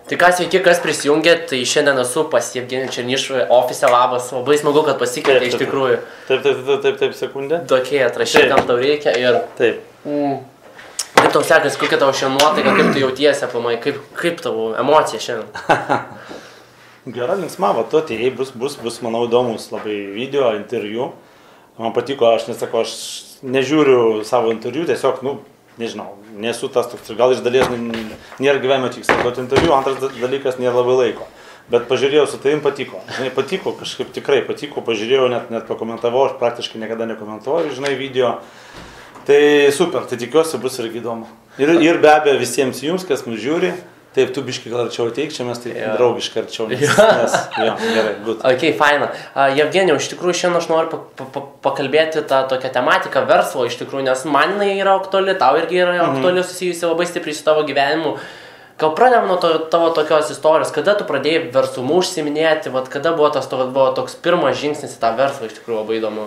Tai kas sveiki, kas prisijungė, tai šiandien esu pas Jevgenijų Černyšų ofise, labas, labai smagu, kad pasikvietė iš tikrųjų. Taip, sekundė. Tokie atrašyti, kam tau reikia ir... Taip. Kaip tau sekasi, kokia tavo šiandien nuotaika, kaip tu jautiesi aplamai, kaip tavo emocija šiandien? Gera, linksma, va, tu atėjai, bus, manau, įdomus labai video, interviu. Man patiko, aš nesakau, aš nežiūriu savo interviu, tiesiog, nežinau, nesu tas toks ir gal iš dalies nėra gyvenimo tikslas duoti interviu, antras dalykas nėra labai laiko. Bet pažiūrėjau, su tavim patiko. Žinai, patiko, kažkaip tikrai patiko, pažiūrėjau, net pakomentavau, aš praktiškai niekada nekomentuoju, žinai, video. Tai super, tai tikiuosi bus irgi įdomu. Ir be abejo visiems jums, kas mus žiūri, taip, tu biškai gal arčiau ateik, čia mes tai draugiškai arčiau, nes gerai, good. Ok, faina. Jevgenijau, iš tikrųjų šiandien aš noriu pakalbėti tą tokią tematiką verslo, iš tikrųjų, nes man jinai yra aktuali, tau irgi yra aktuali, susijusi labai stipriai su tavo gyvenimu. Gal pradėm nuo tavo tokios istorijos, kada tu pradėjai verslumu užsiiminėti, kada buvo toks pirmas žingsnis į tą verslą, iš tikrųjų labai įdomu.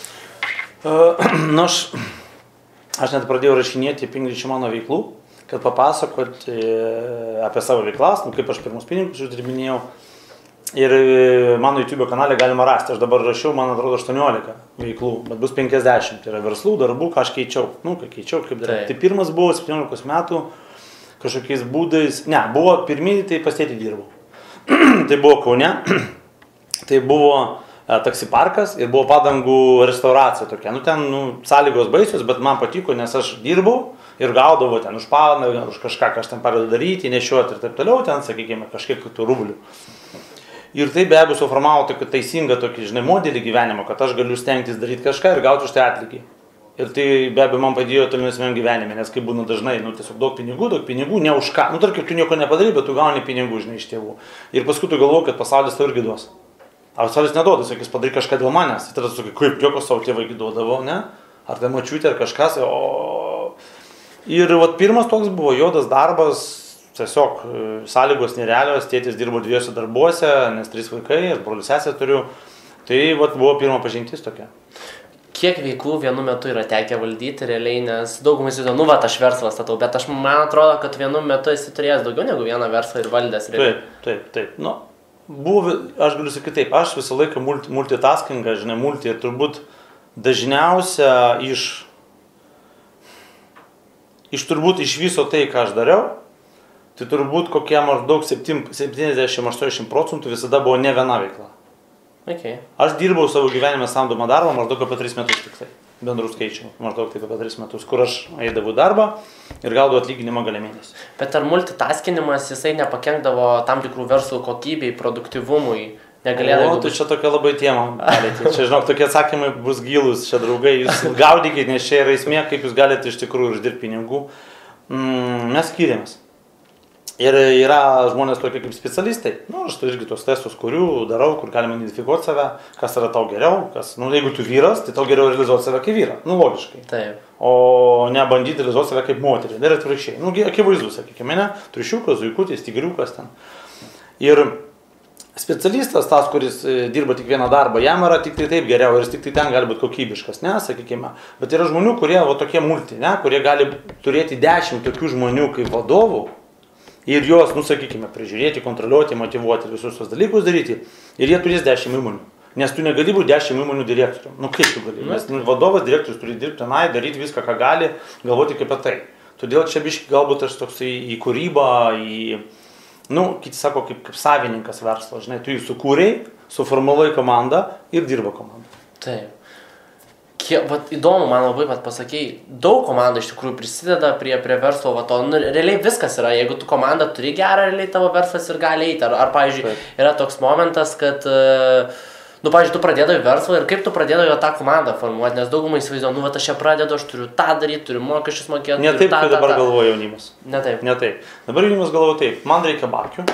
Aš net pradėjau rašinėti Pingričio mano veiklų, kad papasakot apie savo veiklas, kaip aš pirmus pinigus uždirbinėjau. Ir mano YouTube kanale galima rasti, aš dabar rašiau, man atrodo, 18 veiklų, bet bus 50, tai yra verslų, darbų, ką aš keičiau. Kaip darai. Tai pirmas buvo 17 metų, kažkokiais būdais, buvo pirminį, tai pas tėtį dirbau. Tai buvo Kaune, tai buvo taksi parkas ir buvo padangų restauracija tokia. Ten sąlygos baisios, bet man patiko, nes aš dirbau ir gaudavau ten už padangą, už kažką, ką aš ten padedu daryti, nešiuoti ir taip toliau, ten, sakykime, kažkiek tų rublių. Ir tai be abejo suformavo tokį teisingą tokį, žinai, modelį gyvenimo, kad aš galiu stengtis daryti kažką ir gauti už tai atlygį. Ir tai be abejo man padėjo tolimesniam gyvenime, nes kaip būna dažnai, tiesiog daug pinigų, ne už ką. Tarkim, tu nieko nepadarai, bet tu gauni pinigų, žinai, iš tėvų. Ir paskui tu galvoji, kad pasaulis tau irgi duos. O pasaulis neduoda, sakys, padarai kažką dėl manęs. Tai tada sakai, kaip jokos savo tėvai duodavo, ne? Ar tai mačiutė, ar kažkas. Ir pirmas toks buvo juodas darbas, tiesiog sąlygos nerealios, tėtis dirbo 2 darbuose, nes 3 vaikai, aš brolius sesę turiu. Tai buvo pirma pažintis tokia. Kiek veiklų vienu metu yra tekę valdyti realiai, nes daugumai įsivaizduoja, aš verslą statau, bet man atrodo, kad vienu metu esi turėjęs daugiau negu vieną verslą ir valdęs realiai. Taip. Aš galiu sakyti taip, aš visą laiką multitaskingą, žinai, ir turbūt dažniausia iš viso tai, ką aš dariau, tai turbūt kokie maždaug 70-80% visada buvo ne viena veikla. Okay. Aš dirbau savo gyvenime samdomą darbą maždaug apie 3 metus tik tai, bendrų skaičių, maždaug taip apie 3 metus, kur aš eidavau darbą ir gaudavau atlyginimą gale mėnesį. Bet ar multitaskinimas jisai nepakenkdavo tam tikrų verslų kokybei, produktyvumui? Tai čia tokia labai tema. Čia, žinok, tokie atsakymai bus gilūs, čia draugai, jūs gaudykit, nes čia yra esmė, kaip jūs galite iš tikrųjų uždirbti pinigų. Mes skiriamės. Ir yra žmonės tokie kaip specialistai. Aš tai irgi tos testus, kurių darau, kur galima identifikuoti save, kas yra tau geriau, jeigu tu vyras, tai tau geriau realizuoti save kaip vyrą, logiškai. Taip. O ne bandyti realizuoti save kaip moterį. Ir atvirkščiai. Akivaizdu, sakykime, ne, triušiukas, zuikutis, tigriukas ten. Ir specialistas, tas, kuris dirba tik vieną darbą, jam yra tik tai taip geriau ir tik tai ten gali būti kokybiškas, ne, sakykime. Bet yra žmonių, kurie tokie multi, ne, kurie gali turėti 10 tokių žmonių kaip vadovų ir juos, sakykime, prižiūrėti, kontroliuoti, motyvuoti ir visus tos dalykus daryti. Ir jie turės 10 įmonių. Nes tu negali būti 10 įmonių direktorium. Kaip tu gali? Nes vadovas, direktorius turi dirbti tenai, daryti viską, ką gali, galvoti kaip apie tai. Todėl čia biškai galbūt aš toks į kūrybą, kiti sako, kaip savininkas verslo, žinai, tu jį sukūrei, suformulai komandą ir dirba komanda. Taip. Įdomu, man labai pasakei, daug komandų iš tikrųjų prisideda prie verslo, realiai viskas yra, jeigu tu komandą turi gerą, realiai tavo verslas ir gali eiti. Ar pavyzdžiui, yra toks momentas, kad, pavyzdžiui, tu pradėdavai verslą ir kaip tu pradėdavai tą komandą formuoti, nes daugumai įsivaizduoja, aš čia pradedu, aš turiu tą daryti, turiu mokesčius mokėti. Ne taip, kaip dabar galvoja jaunimas. Ne taip. Dabar jaunimas galvoja taip, man reikia babkių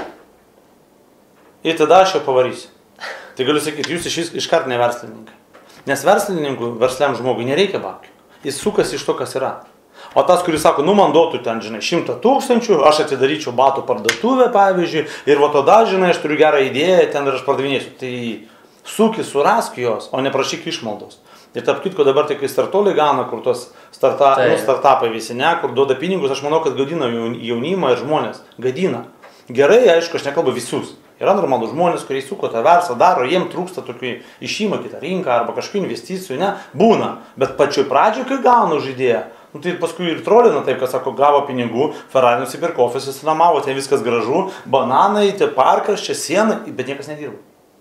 ir tada aš jau pavarysiu. Tai galiu sakyti, jūs iškart ne verslininkai. Nes versliam žmogui nereikia babkių. Jis sukasi iš to, kas yra. O tas, kuris sako, man duotų ten, 100 000, aš atidaryčiau batų parduotuvę, pavyzdžiui, ir tada, aš turiu gerą idėją, ten ir aš pardavinėsiu. Tai sukis, surask jos, o neprašyk išmaldos. Ir tarp kitko dabar tai, kai startuoliai gauna, kur tos startupai visi, ne, kur duoda pinigus, aš manau, kad gadina jaunimą ir žmonės. Gadina. Gerai, aišku, aš nekalbu visus. Yra normalų žmonės, kurie suko tą verslą, daro, jiem trūksta tokių išėjimo kitą rinką arba kažkokių investicijų, ne, būna. Bet pačioj pradžioje, kai gauna žaidėją, nu, tai paskui ir trolina taip, kad sako, gavo pinigų, Ferrari nusipirko, ofisas namavo, ten viskas gražu, bananai, tie parkas, čia siena, bet niekas nedirba.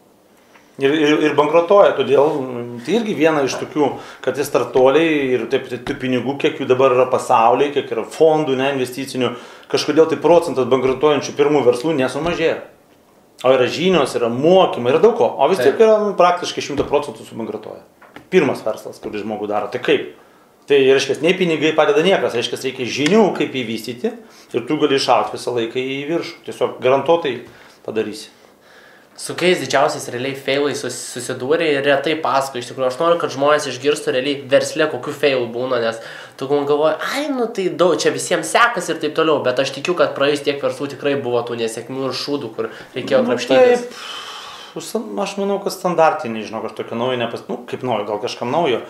Ir bankrutuoja, todėl tai irgi viena iš tokių, kad tie startuoliai ir taip tų pinigų, kiek jų dabar yra pasaulyje, kiek yra fondų, ne, investicinių, kažkodėl tai procentas bankrutuojančių pirmų verslų nesumažėja. O yra žinios, yra mokymai, yra daug ko, o vis tiek yra praktiškai 100% subankrutuoja. Pirmas verslas, kurį žmogų daro, tai kaip? Tai reiškia, nei pinigai padeda niekas, reiškia, reikia žinių, kaip įvystyti ir tu gali išaugti visą laiką į viršų, tiesiog garantuotai padarysi. Su kokiais didžiausiais realiai failai susidūrė ir retai pasakoju. Iš tikrųjų, aš noriu, kad žmonės išgirstų realiai versle, kokių failų būna, nes tu galvoji, ai, nu tai daug, čia visiems sekasi ir taip toliau, bet aš tikiu, kad praėjus tiek verslų tikrai buvo tų nesėkmių ir šūdų, kur reikėjo krapštytis. Taip, aš manau, kad standartiniai, žinau, kažkokio naujo, kaip naujo, gal kažkam naujo.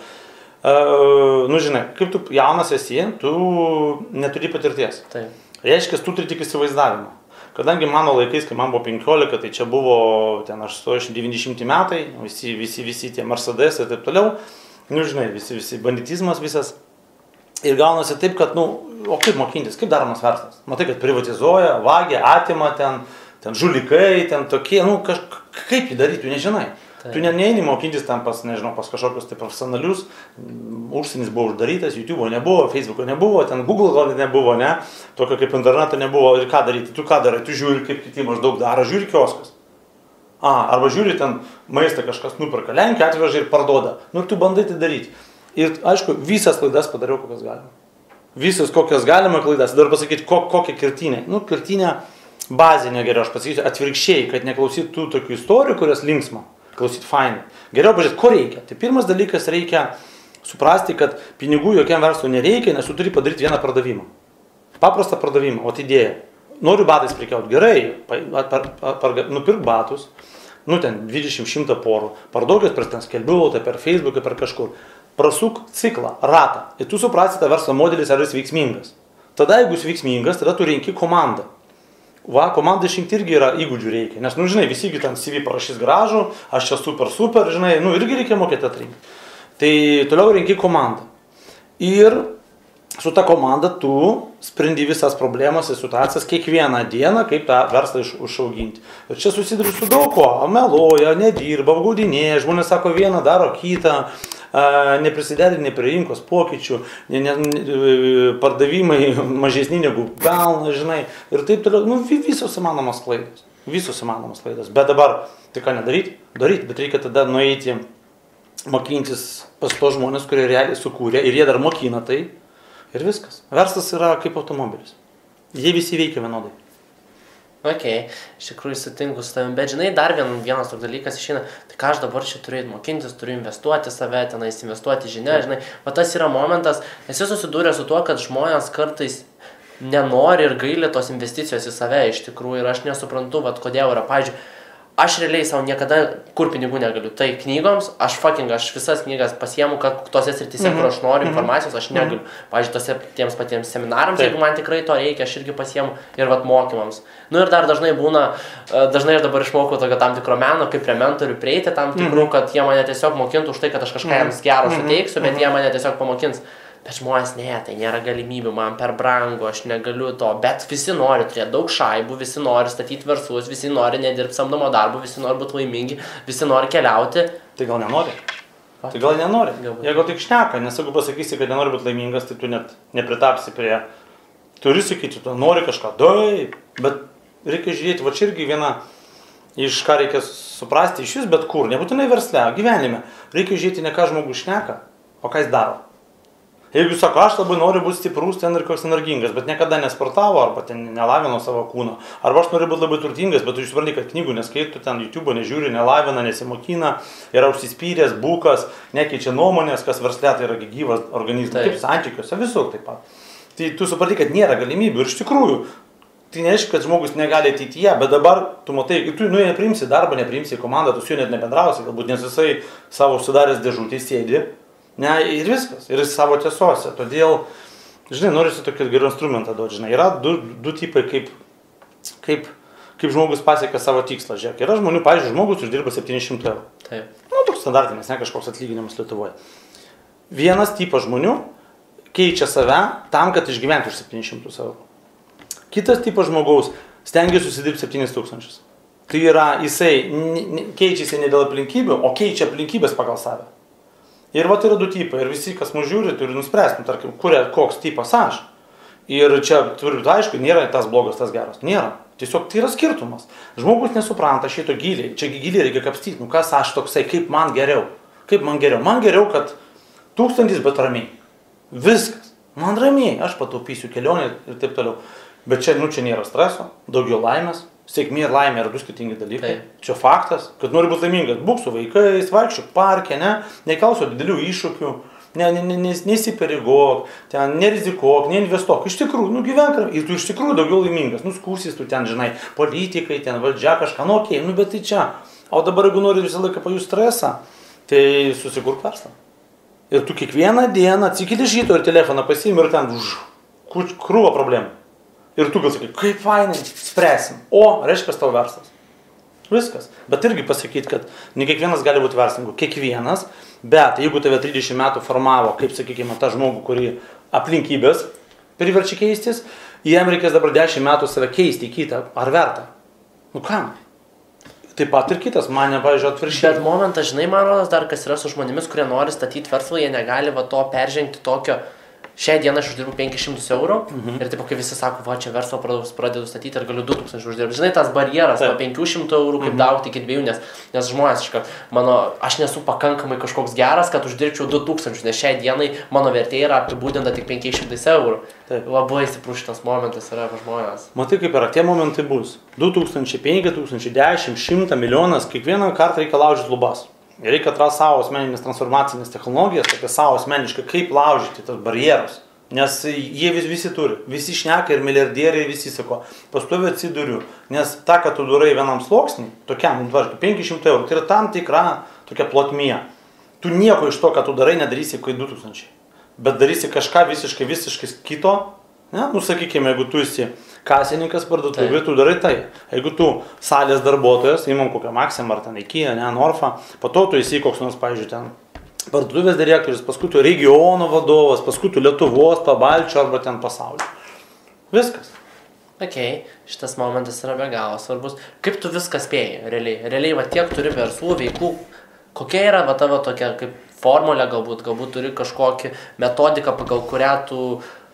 Nu, žinai, kaip tu jaunas esi, tu neturi patirties. Taip. Reiškia, tu turi tik įsivaizdavimą. Kadangi mano laikais, kai man buvo 15, tai čia buvo ten 80-90 metai, visi tie Mercedes ir taip toliau, nu žinai, visi banditizmas visas. Ir gaunasi taip, kad, nu, o kaip mokintis, kaip daromas verslas? Matai, kad privatizuoja, vagia, atima ten žulikai, ten tokie, nu, kaip jį daryti, tu nežinai. Tu neini mokintis ten pas, nežinau, pas kažkokius tai profesionalius, užsienis buvo uždarytas, YouTube'o nebuvo, Facebook'o nebuvo, ten Google gal nebuvo, ne, tokio kaip interneto nebuvo ir ką daryti, tu ką darai, tu žiūri, kaip kiti maždaug daro, žiūri kioskas. Arba žiūri ten maistą kažkas nuperka, Lenkija atveža ir parduoda, nu ir tu bandai tai daryti. Ir aišku, visas klaidas padariau, kokias galima. Visas kokias galima klaidas, dar pasakyti, kokia kirtinė. Nu, kirtinė bazinė geriau, aš pasakysiu atvirkščiai, kad neklausyt tų tokių istorijų, kurios linksma. Klausyt fainai. Geriau pažiūrėti, ko reikia. Tai pirmas dalykas reikia suprasti, kad pinigų jokiam verslui nereikia, nes tu turi padaryti vieną pardavimą. Paprastą pardavimą, o idėja. Noriu batais prekiauti. Gerai, nupirk batus, nu ten 20-100 porų, parduokit per ten skelbimą, per Facebooką, per kažkur. Prasuk ciklą, ratą. Ir tu suprasti, tą verslo modelis, ar jis veiksmingas. Tada, jeigu jis veiksmingas, tada tu renki komandą. Komandai išrinkti irgi yra įgūdžių reikia, nes, nu, žinai, visi ten CV parašys gražų, aš čia super, žinai, nu, irgi reikia mokėti atrinkti. Tai toliau renki komandą. Ir su ta komanda tu sprendi visas problemas ir situacijas kiekvieną dieną, kaip tą verslą užauginti. Ir čia susiduri su daug ko, meluoja, nedirba, gaudinėja, žmonės sako vieną, daro kitą, neprisiderinė prie rinkos pokyčių, pardavimai mažesni negu pelnas, žinai, ir taip toliau, nu, visos įmanomos klaidos. Bet dabar, tai ką nedaryti? Daryti, bet reikia tada nueiti, mokintis pas tos žmonės, kurie realiai sukūrė ir jie dar mokina tai ir viskas. Verslas yra kaip automobilis. Jie visi veikia vienodai. Ok, iš tikrųjų sutinku su tavim, bet žinai, dar vienas toks dalykas išeina, tai ką aš dabar čia turiu mokintis, turiu investuoti save, tenais investuoti žinią, žinai, va tas yra momentas, esi susidūrę su tuo, kad žmonės kartais nenori ir gaili tos investicijos į save iš tikrųjų ir aš nesuprantu, va kodėl yra, pavyzdžiui, aš realiai savo niekada kur pinigų negaliu, tai knygoms, aš visas knygas pasiemu, kad tose srityse, kur aš noriu informacijos, aš negaliu. Pavyzdžiui, tiems patiems seminarams, jeigu man tikrai to reikia, aš irgi pasiemu ir vat mokymams. Nu ir dar dažnai būna, dažnai aš dabar išmokau tokio tam tikro meno, kaip prie mentorių prieiti tam tikrų, kad jie mane tiesiog mokintų už tai, kad aš kažką jiems gero suteiksiu, bet jie mane tiesiog pamokins. Bet žmonės, ne, tai nėra galimybių, man per brangu, aš negaliu to, bet visi nori turėti daug šaibų, visi nori statyti verslus, visi nori nedirbti samdomo darbo, visi nori būti laimingi, visi nori keliauti. Tai gal nenori? Jeigu tik šneka, nes jeigu pasakysi, kad nenori būti laimingas, tai tu net nepritapsi prie, turi sakyti, tu nori kažką, bet reikia žiūrėti, va čia irgi viena iš ką reikia suprasti iš vis, bet kur, nebūtinai versle, gyvenime, reikia žiūrėti ne ką žmogus šneka, o ką jis daro. Jeigu sako, aš labai noriu būti stiprus ten ir koks energingas, bet niekada nesportavo arba ten nelavino savo kūno, arba aš noriu būti labai turtingas, bet tu supranti, kad knygų neskaitų, ten YouTube'o nežiūri, nelavina, nesimokina, yra užsispyręs, bukas, nekeičia nuomonės, kas versle tai yra gyvas organizmas, kaip santykiuose, visur taip pat. Tai tu supranti, kad nėra galimybių ir iš tikrųjų, tai neaišku, kad žmogus negali ateityje, bet dabar tu matai, tu nepriimsi darbą, nepriimsi komandą, tu su juo net nebendrausi, galbūt nes jisai savo užsidaręs dėžutėj sėdi. Ne, ir viskas, ir savo tiesose. Todėl, žinai, norisi tokį gerą instrumentą duoti, žinai. Yra du tipai, kaip kaip žmogus pasiekia savo tikslą. Žiūrėk, yra žmonių, pavyzdžiui, žmogus uždirba 700 eurų. Taip. Nu, toks standartinis, ne kažkoks atlyginimas Lietuvoje. Vienas tipas žmonių keičia save tam, kad išgyventų už 700 eurų. Kitas tipas žmogaus stengiasi susidirbti 7000. Tai yra, jisai keičiasi ne dėl aplinkybių, o keičia aplinkybės pagal save. Ir va tai yra du tipai. Ir visi, kas mūsų žiūri, turi nuspręsti, tarkim, koks tipas aš. Ir čia turi būti aišku, nėra tas blogas, tas geras. Nėra. Tiesiog tai yra skirtumas. Žmogus nesupranta šito giliai. Čia giliai reikia kapstyti. Nu kas aš toksai, kaip man geriau? Kaip man geriau? Man geriau, kad 1000, bet ramiai. Viskas. Man ramiai. Aš pataupysiu kelionę ir taip toliau. Bet čia, čia nėra streso, daugiau laimės. Sėkmė ir laimė yra du skirtingi dalykai. Taip. Čia faktas, kad nori būti laimingas. Būk su vaikais, vaikščiuk parke, nekelsiu didelių iššūkių, nesipareigok, ten nerizikuok, neinvestuok. Iš tikrųjų, gyvenk ir tu iš tikrųjų daugiau laimingas. Skūsis tu ten, žinai, politikai, ten valdžia kažką, okei, bet tai čia. O dabar, jeigu nori visą laiką pajust stresą, tai susikurk verslą. Ir tu kiekvieną dieną atsikeli iš ryto ir telefoną pasiimi ir ten krūva problemų. Ir tu gal sakai, kaip fainai, spręsim. O, reiškia, tavo verslas. Viskas. Bet irgi pasakyti, kad ne kiekvienas gali būti verslingu. Kiekvienas. Bet jeigu tave 30 metų formavo, kaip sakykime, tą žmogų, kurį aplinkybės priverčia keistis, jiem reikės dabar 10 metų save keisti į kitą. Ar verta? Kam? Taip pat ir kitas, mane, pavyzdžiui, atvirkščiai. Bet momentas, žinai, man rodos dar, kas yra su žmonėmis, kurie nori statyti verslą, jie negali to peržengti tokio. Šią dieną aš uždirbu 500 eurų ir taip, kai visi sako, va, čia verslą pradedu statyti ir galiu 2000 uždirbti. Žinai, tas barjeras, nuo 500 eurų, kaip gauti iki 2, nes žmonės, aš nesu pakankamai kažkoks geras, kad uždirbčiau 2000, nes šiai dienai mano vertė yra apibūdinta tik 500 eurų. Taip. Labai stiprus šitas momentas yra žmonės. Matai, kaip yra, tie momentai bus. 2000, 5000, 10, 100, milijonas, kiekvieną kartą reikia laužyti lubas. Reikia atrasti savo asmeninės transformacinės technologijas, apie savo asmeniškai, kaip laužyti tas barjerus. Nes jie visi turi, visi šneka ir milijardieriai visi sako, pastovi atsiduriu. Nes ta, kad tu darai vienam sluoksnį, tokiam, 500 eurų, tai yra tam tikra tokia plotmė. Tu nieko iš to, ką tu darai, nedarysi kai 2000. Bet darysi kažką visiškai kito. Sakykime, jeigu tu esi kasininkas parduotuvėje, tu darai tai. Jeigu tu salės darbuotojas, įmam kokią Maxim ar ten IKEA, Norfa, po to tu esi koks nors, pavyzdžiui, ten parduotuvės direktorius, paskui tu regiono vadovas, paskui tu Lietuvos, Pabalčio arba ten pasaulio. Viskas. Šitas momentas yra be galo svarbus. Kaip tu viską spėjai, realiai? Realiai, va tiek turi verslų, veiklų. Kokia yra va tavo tokia kaip formulė galbūt turi kažkokį metodiką, pagal kurią tu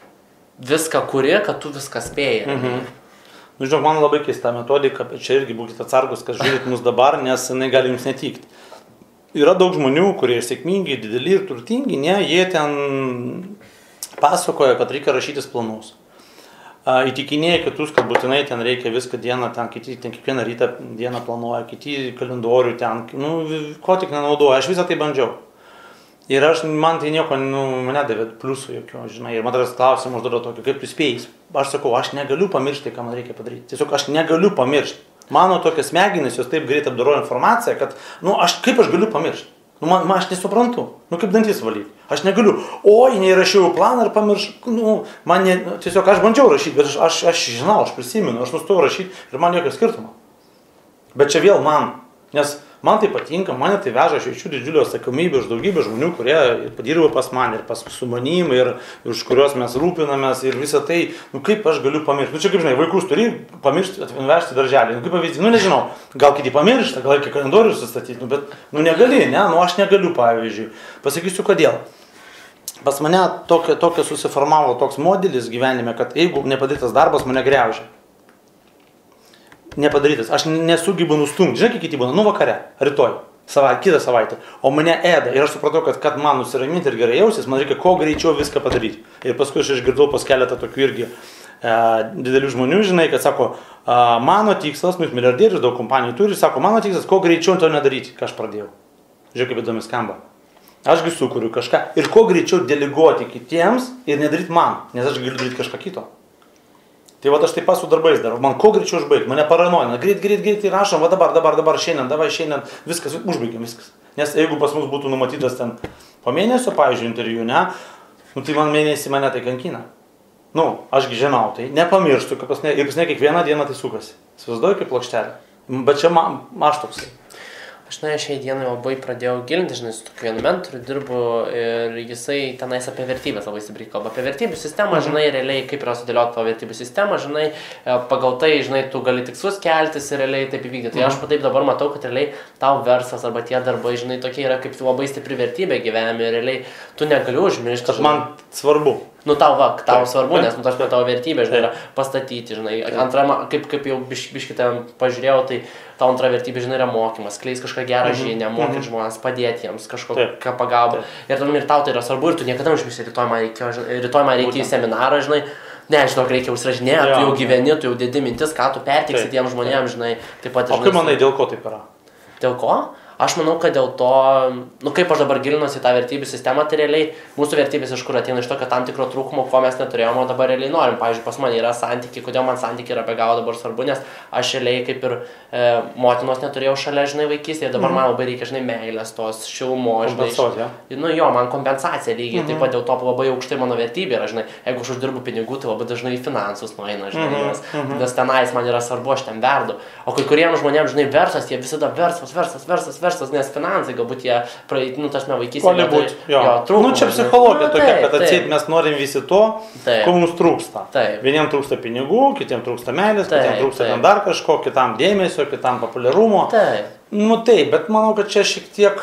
viską kuri, kad tu viską spėjai. Žinok, man labai keista metodika, bet čia irgi būkite atsargus, kad žiūrėt mus dabar, nes jinai gali jums netikti. Yra daug žmonių, kurie sėkmingi, dideli ir turtingi, jie ten pasakoja, kad reikia rašytis planus. Įtikinėja kitus, kad būtinai ten reikia viską dieną, kiti ten kiekvieną rytą dieną planuoja, kiti kalendorių ten, ko tik nenaudoja, aš visą tai bandžiau. Ir man tai nieko mane davė pliusų jokio, žinai, ir man tas klausimas užduoda tokio, kaip tu spėjai. Aš sakau, aš negaliu pamiršti, ką man reikia padaryti. Tiesiog aš negaliu pamiršti. Mano tokios smegenys, jos taip greit apdoroja informaciją, kad, kaip aš galiu pamiršti. Aš nesuprantu, kaip dantis valyti. Aš negaliu, neįrašiau planą ir pamiršau, tiesiog aš bandžiau rašyti, bet aš žinau, aš prisimenu, aš nustojau rašyti ir man jokio skirtumo. Bet čia vėl nes man tai patinka, mane tai veža, aš jaučiu didžiulio atsakomybę už daugybę žmonių, kurie padirba pas mane ir su manim, ir už kuriuos mes rūpinamės ir visą tai, kaip aš galiu pamiršti. Čia kaip žinai, vaikus turi pamiršti, atvežti darželį, kaip pavyzdį, nežinau, gal kiti pamiršta, gal reikia kalendorių sustatyti, bet negali, aš negaliu, pavyzdžiui. Pasakysiu kodėl. Pas mane tokia susiformavo toks modelis gyvenime, kad jeigu nepadarytas darbas, mane griaužia. Nepadarytas. Aš nesugebu nustumti. Žinai, kiek kiti būna, vakare, rytoj, kitą savaitę. O mane ėda. Ir aš supratau, kad man nusiraminti ir gerai jausis, man reikia kuo greičiau viską padaryti. Ir paskui aš išgirdau pas keletą tokių irgi didelių žmonių, žinai, kad sako, mano tikslas, milijardierius daug kompanijų turi, sako, mano tikslas, kuo greičiau to nedaryti, ką aš pradėjau. Žiūrėk, kaip įdomi skamba. Ašgi sukuriu kažką ir kuo greičiau deleguoti kitiems ir nedaryti man, nes aš galiu daryti kažką kito. Tai va aš taip pat su darbais darau, man kuo greičiau užbaigti, mane paranojina, greit rašom, va dabar šiandien, viskas, užbaigiam viskas. Nes jeigu pas mus būtų numatytas ten po mėnesio, pavyzdžiui, interviu, tai man mėnesį mane tai kankina. Nu, ašgi žinau, tai nepamirštų, kad ir pas ne kiekvieną dieną tai sukasi. Įsivaizduoju kaip plokštelė. Bet čia aš toksai. Aš šiai dienai labai pradėjau gilinti, žinai, su tokiu vienu mentoriu dirbu ir jisai tenais apie vertybės labai stipriai kalba. Apie vertybių sistemą, žinai, realiai kaip yra sudėliota tavo vertybių sistema, žinai, pagal tai, žinai, tu gali tikslus keltis ir realiai taip įvykdyti. Tai aš taip dabar matau, kad realiai tau verslas arba tie darbai, žinai, tokie yra kaip labai stipri vertybė gyvenime ir realiai tu negali užmiršti. Kad man svarbu. Nu tau svarbu, nes tas tavo vertybė, žinai, yra pastatyti, žinai. Antra, kaip jau biškitą pažiūrėjau, tai tau antra vertybė, žinai, yra mokymas, skleis kažką gerą žinią, mokyti žmonės, padėti jiems kažkokią pagalbą. Ir tau tai yra svarbu ir tu niekada užmiršti, rytoj man reikėjo į seminarą, žinai. Ne, žinok, reikia užsirašinėti, tu jau gyveni, tu jau dedi mintis, ką tu pertiksi tiem žmonėms, žinai. Taip pat, o kaip manai, dėl ko taip yra? Dėl ko? Aš manau, kad dėl to, nu kaip aš dabar gilinuosi į tą vertybių sistemą, tai realiai mūsų vertybės iš kur ateina iš tokio tam tikro trūkumo, ko mes neturėjome, o dabar realiai norim. Pavyzdžiui, pas mane yra santykiai, kodėl man santykiai yra be galo dabar svarbu, nes aš realiai kaip ir motinos neturėjau šalia, žinai, vaikystėje, dabar man labai reikia, žinai, meilės, tos šilumos, žinai. Nu jo, man kompensacija lygiai, taip pat dėl to labai aukštai mano vertybė yra, žinai, jeigu aš uždirbu pinigų, tai labai dažnai į finansus nueina, žinai, nes tenais man yra svarbu, aš ten verdu. O kai kuriems žmonėms, žinai, verslas, jie visada verslas, nes finansai galbūt jie nu, tas vaikystėje. Nu, čia psichologija tokia, kad atseit mes norim visi to, ko mums trūksta. Vieniems trūksta pinigų, kitiems trūksta meilės, kitiems trūksta dar kažko, kitam dėmesio, kitam populiarumo. Nu taip, bet manau, kad čia šiek tiek,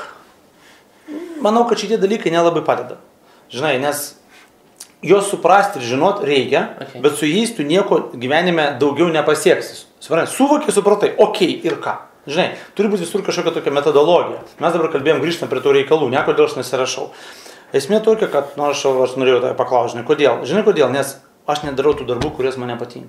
kad šitie dalykai nelabai padeda. Žinai, nes juos suprasti ir žinot reikia, bet su jais tu nieko gyvenime daugiau nepasieksi. Suvokiai, supratai, okei, ir ką. Žinai, turi būti visur kažkokia tokia metodologija. Mes dabar kalbėjom, grįžtam prie tų reikalų, kodėl aš nesirašau. Esmė tokia, kad aš norėjau tave paklausti, kodėl? Žinai kodėl? Nes aš nedarau tų darbų, kuris man nepatinka.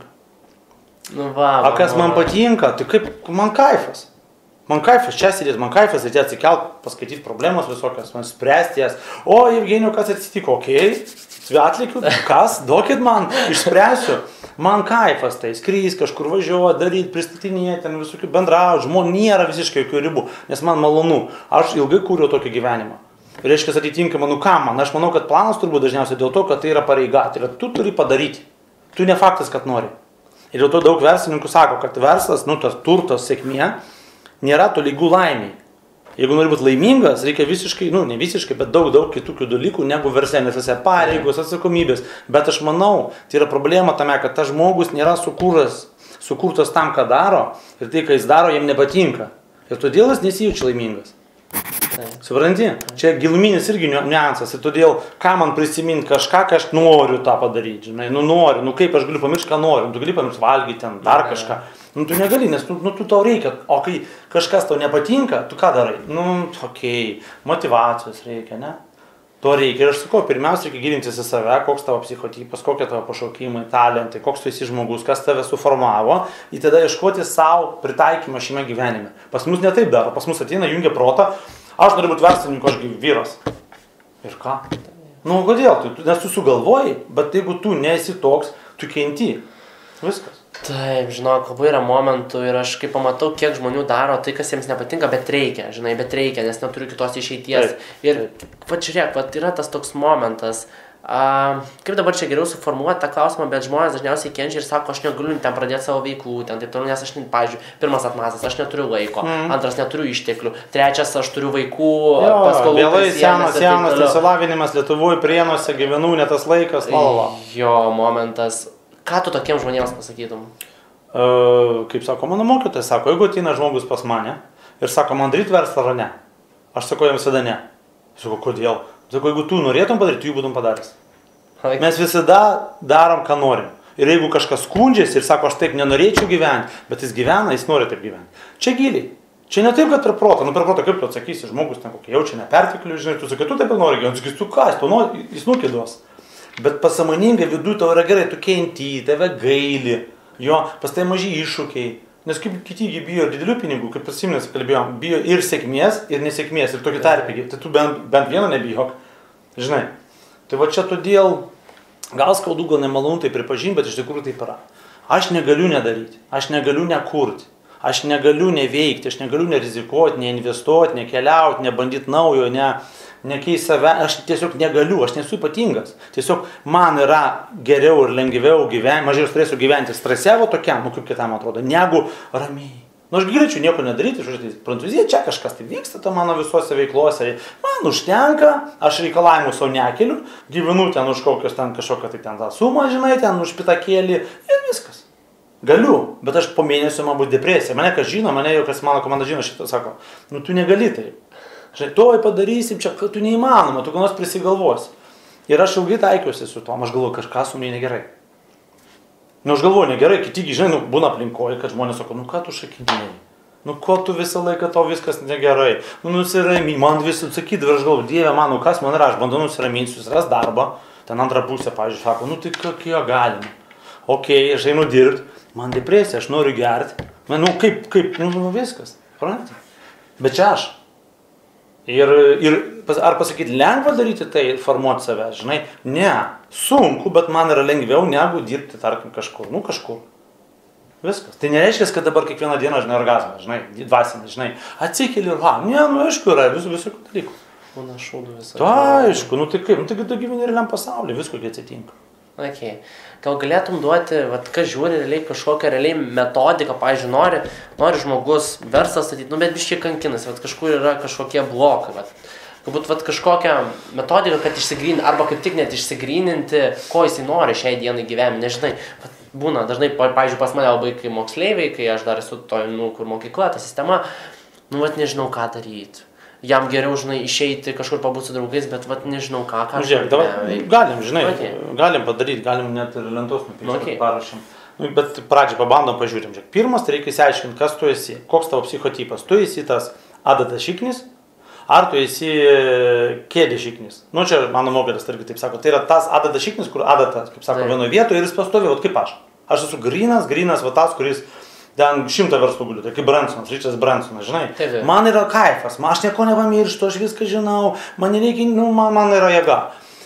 A kas man patinka, tai kaip man kaifas. Man kaifas, čia sėdės, man kaifas, atėjo atsikelt, paskaityti problemas visokias, man spręsti jas. O, Evgenijau, kas atsitiko? Okei, atlikiu, kas, duokit man, išspręsiu. Man kaifas tai, skrys, kažkur važiuoti, daryti, pristatinėti, ten visokių bendrauti, žmonių nėra visiškai jokių ribų, nes man malonu. Aš ilgai kūriau tokį gyvenimą. Reiškia, atitinkamai, ką man? Aš manau, kad planas turbūt dažniausiai dėl to, kad tai yra pareiga, tai yra tu turi padaryti. Tu ne faktas, kad nori. Ir dėl to daug verslininkų sako, kad verslas, tas turtas, sėkmė, nėra tolygų laimiai. Jeigu nori būti laimingas, reikia visiškai, ne visiškai, bet daug kitokių dalykų negu versle, nes esi pareigos, atsakomybės. Bet aš manau, tai yra problema tame, kad tas žmogus nėra sukurtas tam, ką daro, ir tai, ką jis daro, jam nepatinka. Ir todėl jis nesijaučia laimingas. Supranti? Čia giluminis irgi niuansas. Ir todėl, ką man prisiminti kažką, ką aš noriu tą padaryti. Žinai, noriu, kaip aš galiu pamiršti, ką noriu. Tu gali pamiršti valgyti ten, dar kažką. Tu negali, nes tu tau reikia. O kai kažkas tau nepatinka, tu ką darai? Okei, motyvacijos reikia, ne? To reikia. Ir aš sakau, pirmiausia, reikia gilintis į save, koks tavo psichotipas, kokie tavo pašaukimai, talentai, koks tu esi žmogus, kas tave suformavo, ir tada ieškoti savo pritaikymą šiame gyvenime. Pas mus ne taip daro, pas mus ateina, jungia protą, aš noriu būti verslininku, aš vyras. Ir ką? Kodėl? Nes tu sugalvoji, bet jeigu tu nesi toks, tu kenti. Viskas. Taip, žinok, labai yra momentų ir aš kaip pamatau, kiek žmonių daro tai, kas jiems nepatinka, bet reikia, nes neturiu kitos išeities. Ir, žiūrėk, yra tas toks momentas, kaip dabar čia geriau suformuoti tą klausimą, bet žmonės dažniausiai kenčia ir sako, aš negaliu ten pradėti savo veiklų, taip toliau, nes aš, pavyzdžiui, pirmas atmazas, aš neturiu laiko, antras neturiu išteklių, trečias aš turiu vaikų, paskolų. Vėlai senas, išsilavinimas Lietuvoje, Prienuose, gyvenu, ne tas laikas, Jo, momentas. Ką tu tokiems žmonėms pasakytum? Kaip sako mano mokytojas, sako, jeigu ateina žmogus pas mane ir sako, man daryti verslą ar ne? Aš sakau, jam visada ne. Sako, kodėl? Sako, jeigu tu norėtum padaryti, tu jų būtum padaręs. Mes visada darom, ką norim. Ir jeigu kažkas skundžiasi ir sako, aš taip nenorėčiau gyventi, bet jis gyvena, jis nori taip gyventi. Čia giliai. Čia ne taip, kad per protą. Per protą kaip tu atsakysi, žmogus ten kokia jaučia neperteklių, žinai, tu sakai, tu taip nori gyventi, sakys, tu ką, jis nukiduos. Bet pasąmoningai viduje tau yra gerai, tu kenti, tave gaili, jo, pas tai maži iššūkiai. Nes kaip kiti bijo didelių pinigų, kaip prisiminęs kalbėjom, bijo ir sėkmės, ir nesėkmės, ir tokį tarpį. Tai tu bent vieną nebijok, žinai. Tai va čia todėl, gal skaudu, gal nemalonu tai pripažinti, bet iš tikrųjų taip yra. Aš negaliu nedaryti, aš negaliu nekurti, aš negaliu neveikti, aš negaliu nerizikuoti, neinvestuoti, nekeliauti, nebandyti naujo, nekeis save, aš tiesiog negaliu, aš nesu ypatingas. Tiesiog man yra geriau ir lengviau gyventi, mažiau stresų gyventi stresevo tokiam, kaip kitam atrodo, negu ramiai. Nu, aš galėčiau nieko nedaryti, žiūrėti, Prancūzija, čia kažkas tai vyksta, ta mano visose veiklose, man užtenka, aš reikalavimų savo nekeliu, gyvenu ten už kokios ten kažkokią tai ten tą sumą, žinai, ten už pitakėlį ir viskas. Galiu, bet aš po mėnesio man bus depresija, mane kas žino, mane jau kas mano komanda žino šitą, sako, nu tu negali taip, žinai, toj padarysim, čia tu neįmanoma, tu ką nors prisigalvosi. Ir aš ilgai taikiausi su tom, aš galvoju, kažkas su manimi negerai. Nu, aš galvoju, negerai, kiti, žinai, būna aplinkoje, kad žmonės sako, nu ką tu šakinėjai, nu ko tu visą laiką to viskas negerai, nu nusirami, man visi sakydavo, aš galvoju, Dieve mano, kas man yra, aš bandau nusiraminti, susiras darbą, ten antrą pusę, pavyzdžiui, sako, nu tai kokie galima, okei, aš einu dirbti, man depresija, aš noriu gerti, nu kaip, nu viskas, suprantate, bet čia aš. Ir ar pasakyti, lengva daryti tai, formuoti save, žinai, ne, sunku, bet man yra lengviau negu dirbti, tarkim, kažkur, nu kažkur. Viskas. Tai nereiškia, kad dabar kiekvieną dieną, žinai, orgazmas, žinai, dvasinė, žinai, atsikeli ir ne, nu aišku, yra visokių dalykų. Būna šūdų visą. Tai aišku, nu tai kaip, nu tai tu gyveni realiam pasaulyje, visko kai atsitinka. Okay. Gal galėtum duoti, vat, kas žiūri realiai kažkokią realiai metodiką, pavyzdžiui, nori žmogus verslą statyti, nu bet biškiai kankinasi, vat, kažkur yra kažkokie blokai, vat. Galbūt vat, kažkokią metodiką, kad išsigryninti, arba kaip tik net išsigryninti, ko jisai nori šiai dienai gyvenime, nežinai, vat, būna dažnai, pavyzdžiui, pas mane labai kai moksleiviai, kai aš dar esu toj, nu, kur mokykla, ta sistema, nu, vat, nežinau, ką daryti. Jam geriau, žinai, išeiti kažkur pabūti su draugais, bet vat nežinau ką. Žiūrėk, galim, žinai, galim padaryti, galim net ir lentos nupirkti, parašym. Nu, bet pradžiai pabandom, pažiūrim. Žiūrėk, pirmas, tai reikia įsiaiškinti, kas tu esi, koks tavo psichotipas. Tu esi tas adatas šiknis, ar tu esi kėdė šiknis. Nu, čia mano mokytojas, tarkim, taip sako, tai yra tas adatas šiknis, kur adatas, kaip sako, vienoje vietoje ir jis pastovi, vat kaip aš. Aš esu grynas, va tas, kuris ten 100 verslų guliu, tai kaip Bransonas, Richardas Bransonas, žinai. Taip. Man yra kaifas, aš nieko nepamirštu, aš viską žinau, man nereikia, nu, man yra jėga.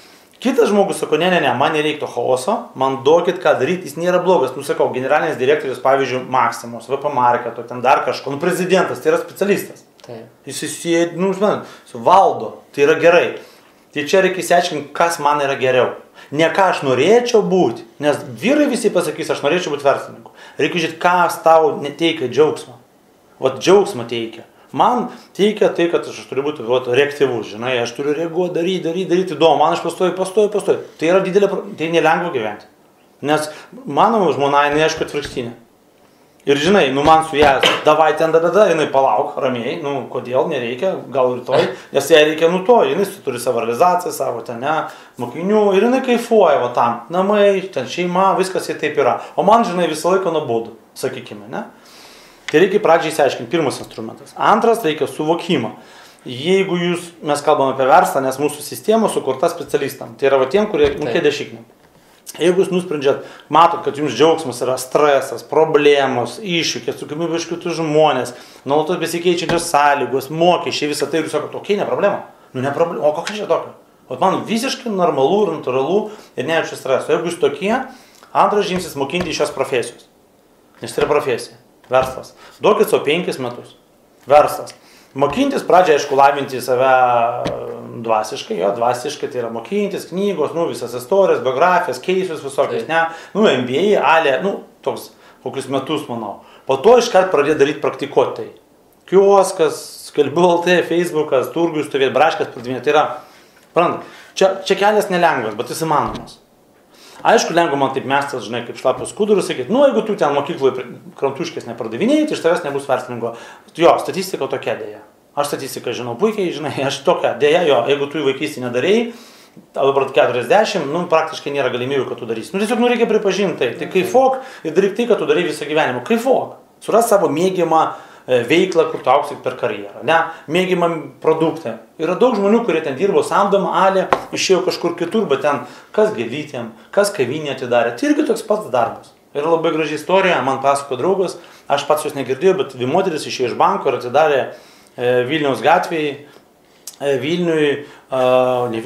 Kitas žmogus sako, ne, man nereiktų chaoso, man duokit ką daryti, jis nėra blogas. Nu, sakau, generalinis direktorius, pavyzdžiui, Maximos, VP Marketo, ten dar kažko, nu, prezidentas, tai yra specialistas. Taip. Jis sėdi, nu, žinai, valdo, tai yra gerai. Tai čia reikia įsiaiškinti, kas man yra geriau. Ne ką aš norėčiau būti, nes vyrai visi pasakys, aš norėčiau būti verslininku. Reikia žiūrėti, kas tau neteikia džiaugsmą. Vat džiaugsmą teikia. Man teikia tai, kad aš turiu būti reaktyvus, žinai, aš turiu reaguoti, daryti įdomu, man aš pastoju. Tai yra didelė, tai nelengva gyventi. Nes mano žmona, jinai aišku atvirkštinė. Ir žinai, nu man su ją, davai ten, jinai palauk, ramiai, nu kodėl, nereikia, gal rytoj, nes jai reikia nu to, jinai turi savo realizaciją, savo ten, ne, mokinių, ir jinai kaifuoja, va tam, namai, ten šeima, viskas jai taip yra. O man, žinai, visą laiką nuobodu, sakykime, ne. Tai reikia pradžiai įsiaiškinti, pirmas instrumentas. Antras, reikia suvokimą. Jeigu mes kalbame apie verslą, nes mūsų sistema sukurta specialistam, tai yra va tiem, kurie kėdė šiknė. Jeigu jūs nusprendžiat, matot, kad jums džiaugsmas yra stresas, problemos, iššūkiai, atsakomybė už kitus žmonės, nuolatos besikeičiančios sąlygos, mokesčiai, visą tai, ir jūs sakote, okei, ne problema. Nu, ne problema. O kokia čia tokia? O man visiškai normalu ir natūralu ir nejaučiu streso. Jeigu jūs tokie, antras žingsnis mokinti iš šios profesijos. Nes tai yra profesija. Verslas. Duokit savo 5 metus. Verslas. Mokintis pradžiai, aišku, lavinti save dvasiškai, dvasiškai tai yra mokintis, knygos, nu, visas istorijas, biografijas, keisus visokius, ne, nu, MBA, alė, nu, toks, kokius metus, manau. Po to iškart pradėjo daryti praktikuoti tai. Kioskas, skelbiu LT, Facebookas, turgus, stovėt, braškas, pradėminė, tai yra, pranda, čia kelias nelengvas, bet jis įmanomas. Aišku, lengva man taip mestas, žinai, kaip šlapius skudurus, sakyti, nu, jeigu tu ten mokykloje krantuškės nepardavinėjai, tai iš tavęs nebus verslininko. Jo, statistika tokia dėja. Aš statistiką žinau puikiai, žinai, aš tokia dėja, jo, jeigu tu vaikystį nedarėjai, dabar 40, nu, praktiškai nėra galimybių, kad tu darysi. Nu, tiesiog, nu, reikia pripažinti tai. Tai kaifok ir daryk tai, kad tu darai visą gyvenimą. Kaifok. Suras savo mėgiamą veiklą, kur tu auksi per karjerą, ne, mėgiamą produktą. Yra daug žmonių, kurie ten dirbo samdomą, alė, išėjo kažkur kitur, bet ten kas gėlytėm, kas kavinė atidarė. Tai irgi toks pats darbas. Yra labai graži istorija, man pasako draugas, aš pats jos negirdėjau, bet dvi moteris išėjo iš banko ir atidarė Vilniaus gatvėje,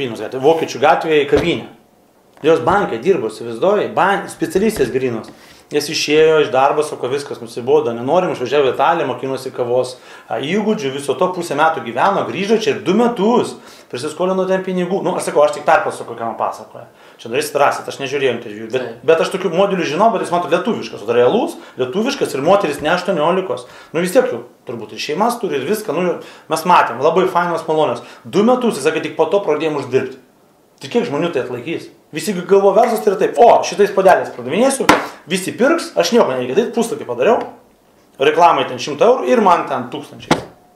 Vokiečių gatvėje kavinę. Jos bankai dirbo, įsivaizduoji, specialistės grynos. jis išėjo iš darbo, sako, viskas nusibodo, nenorim, išvažiavo į Italiją, mokinuosi kavos įgūdžių, viso to pusę metų gyveno, grįžo čia ir 2 metus, prisiskolino ten pinigų. Nu, aš sakau, aš tik perpasakau, kokią man pasakoja. Čia darysit rasit, aš nežiūrėjau interviu, bet aš tokių modelių žinau, bet jis mato lietuviškas, o realus, lietuviškas ir moteris ne 18. Nu vis tiek jau, turbūt ir šeimas turi ir viską, nu mes matėm, labai fainas, malonios. 2 metus, jis sakė, tik po to pradėjom uždirbti. Tai kiek žmonių tai atlaikys? Visi galvo verslas tai yra taip, o šitais podeliais pradavinėsiu, visi pirks, aš nieko nereikia daryti, puslapį padariau, reklamai ten 100 eurų ir man ten 1000.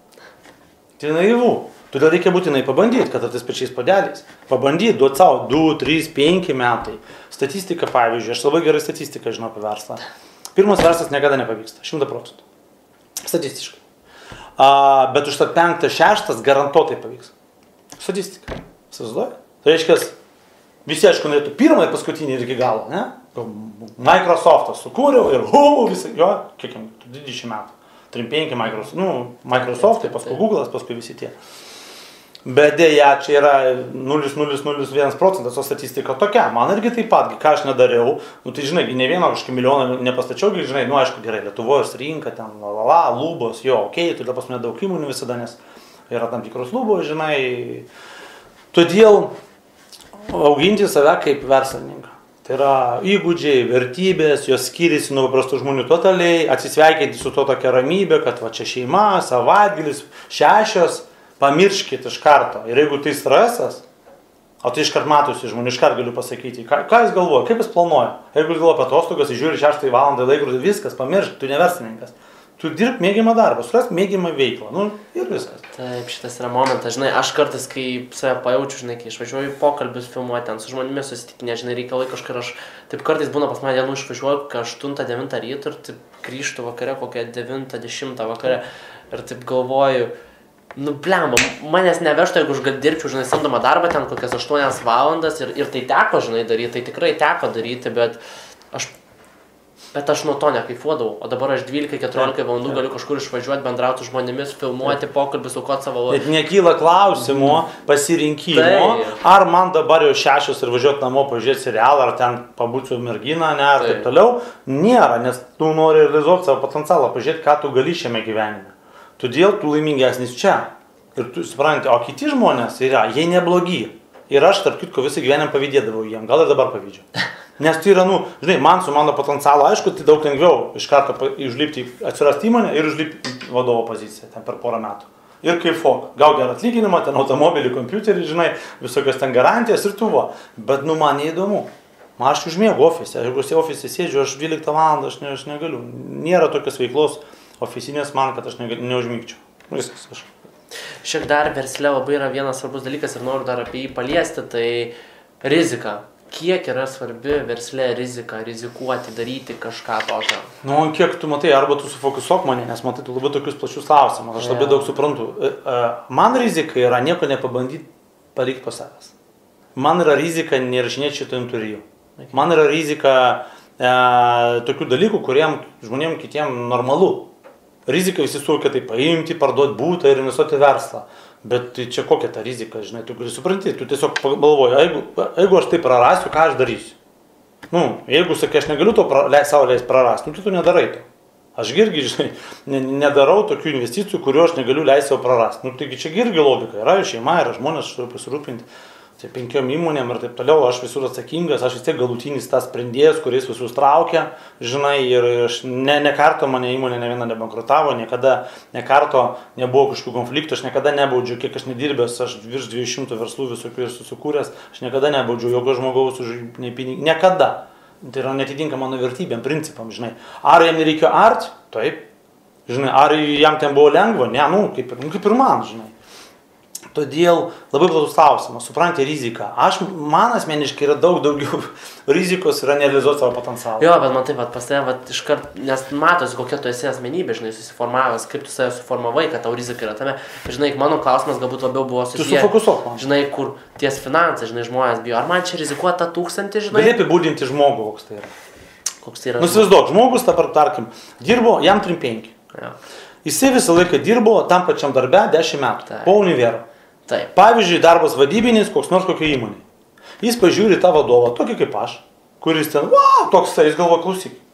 Tai naivu. Todėl reikia būtinai pabandyti, kad tais pačiais podeliais. Pabandyti, duoti savo 2, 3, 5 metai. Statistika, pavyzdžiui, aš labai gerai statistiką žinau apie verslą. Pirmas verslas niekada nepavyksta, 100%. Statistiškai. Bet už tą 5, 6 garantuotai pavyks. Statistika. Įsivaizduoji? Tai reiškia, visi aišku norėtų pirmą ir paskutinį ir iki galo, ne? Microsoft'ą sukūriau ir visai, jo, kiek jam, 20 metų. 3-5 Microsoft'ai, paskui Google'as, paskui visi tie. Bet dėja, čia yra 0,001%, o statistika tokia. Man irgi taip pat, ką aš nedariau, nu tai žinai, ne vieną kažkokį milijoną nepastačiau, žinai, nu aišku, gerai, Lietuvos rinka, ten, lubos, jo, okei, todėl pas mane daug įmonių visada, nes yra tam tikros lubos, žinai. Todėl auginti save kaip verslininką. Tai yra įgūdžiai, vertybės, jos skiriasi nuo paprastų žmonių totaliai, atsisveikinti su to tokia ramybė, kad va čia šeima, savaitgalis, 6, pamirškit iš karto. Ir jeigu tai stresas, o tai iškart matosi žmonių, iškart galiu pasakyti, ką jis galvoja, kaip jis planuoja. Jeigu jis galvoja apie atostogas, jis žiūri 6 valandą laikrodį, viskas, pamiršk, tu ne verslininkas. Tu dirb mėgiamą darbą, suras mėgiamą veiklą, nu ir viskas. Taip, šitas yra momentas, žinai, aš kartais, kai save pajaučiu, žinai, kai išvažiuoju į pokalbius filmuoti, ten su žmonėmis susitikinė, žinai, reikia laiko kažkur, aš taip kartais būna pas mane dienų išvažiuoju, kai 8-9 ryto ir taip grįžtu vakare, kokią 9-10 vakare ir taip galvoju, nu blemba, manęs nevežtų, jeigu aš dirbčiau, žinai, samdomą darbą ten kokias 8 valandas ir tai teko, žinai, daryti, tai tikrai teko daryti, bet aš nuo to nekaifuodavau, o dabar aš 12-14 valandų galiu kažkur išvažiuoti, bendrauti su žmonėmis, filmuoti, pokalbį, aukoti savo laiką. Bet nekyla klausimo, pasirinkimo, ar man dabar jau 6 ir važiuoti namo pažiūrėti serialą, ar ten pabūti su mergina, ne, ar taip toliau. Nėra, nes tu nori realizuoti savo potencialą, pažiūrėti, ką tu gali šiame gyvenime. Todėl tu laimingesnis čia. Ir tu supranti, o kiti žmonės yra, jie neblogi. Ir aš, tarp kitko, visą gyvenimą pavydėdavau jiem, gal ir dabar pavydžiu. Nes tai yra, nu, žinai, man su mano potencialu, aišku, tai daug lengviau iš karto užlipti, atsirasti įmonę ir užlipti vadovo poziciją ten per porą metų. Ir kaip fok, gau gerą atlyginimą, ten automobilį, kompiuterį, žinai, visokios ten garantijas ir tuvo. Bet, nu, man neįdomu. Aš užmėgu ofise, jeigu aš ofise sėdžiu, aš 12 valandą, aš negaliu. Nėra tokios veiklos ofisinės man, kad aš neužmygčiau. Viskas aš. Šiek dar versle labai yra vienas svarbus dalykas ir noriu dar apie jį paliesti, tai rizika. Kiek yra svarbi versle rizika, rizikuoti, daryti kažką tokio? Nu, kiek tu matai, arba tu sufokusuok mane, nes matai, tu labai tokius plačius klausimus, aš labai daug suprantu. Man rizika yra nieko nepabandyti palikti po savęs. Man yra rizika nerašinėti šito interviu. Man yra rizika tokių dalykų, kuriem žmonėm kitiem normalu. Rizika visi suvokia tai paimti, parduoti būtą ir investuoti verslą. Bet tai čia kokia ta rizika, žinai, tu gali supranti, tu tiesiog galvoji, jeigu aš tai prarasiu, ką aš darysiu? Nu, jeigu sakai, aš negaliu to savo leis prarasti, nu, tu nedarai to. Aš irgi, žinai, nedarau tokių investicijų, kuriuo aš negaliu leisti savo prarasti. Nu, taigi čia irgi logika, yra šeima, yra žmonės, aš turiu pasirūpinti. Tai 5 įmonėm ir taip toliau, aš visur atsakingas, aš vis tiek galutinis tas sprendėjas, kuris visus traukia, žinai, ir ne karto mane įmonė ne viena nebankrutavo, niekada ne karto nebuvo kažkokių konfliktų, aš niekada nebaudžiu, kiek aš nedirbęs, aš virš 200 verslų visokių susikūręs, aš niekada nebaudžiu jokio žmogaus už pinigų, niekada. Tai yra netitinka mano vertybėm, principam, žinai. Ar jam nereikėjo art? Taip. Žinai, ar jam ten buvo lengva? Ne, nu, kaip ir man, žinai. Todėl labai platus klausimas, supranti riziką. Man asmeniškai yra daugiau rizikos yra nerealizuoti savo potencialą. Jo, bet man taip pat pas tave iškart, nes matosi, kokia tu esi asmenybė, žinai, susiformavęs, kaip tu save suformavai, kad tau rizika yra tame. Žinai, mano klausimas galbūt labiau buvo susijęs. Tu sufokusuok man. Žinai, kur ties finansai, žinai, žmonės bijo. Ar man čia rizikuota 1000, žinai? Gali apibūdinti žmogų, koks tai yra. Koks tai yra? Nusivaizduok, žmogus, tarkim, dirbo, jam 35. Ja. Jisai visą laiką dirbo tam pačiam darbe 10 metų, Taip. po univero. Taip. Pavyzdžiui, darbas vadybinis, koks nors kokio įmonė. Jis pažiūri tą vadovą, tokį kaip aš, kuris ten, toks tai, jis galvoja, klausyk,